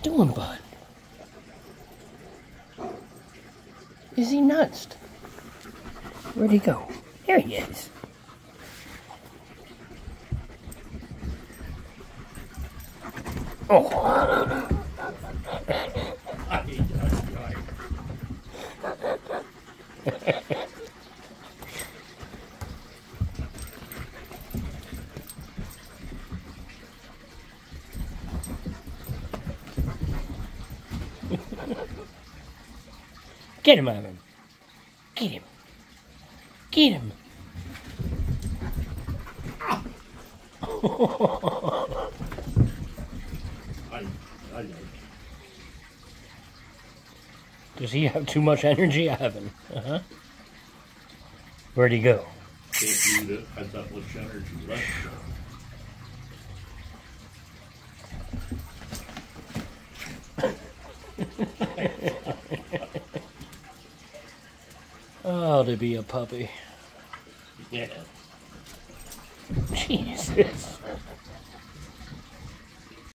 doing, bud? Is he nuts? Where'd he go? There he is. Oh. Get him, Ivan. Get him. Get him. Does he have too much energy, Ivan? Uh-huh. Where'd he go? Can't use it. Has that much energy left. Oh, to be a puppy. Yeah. Jesus.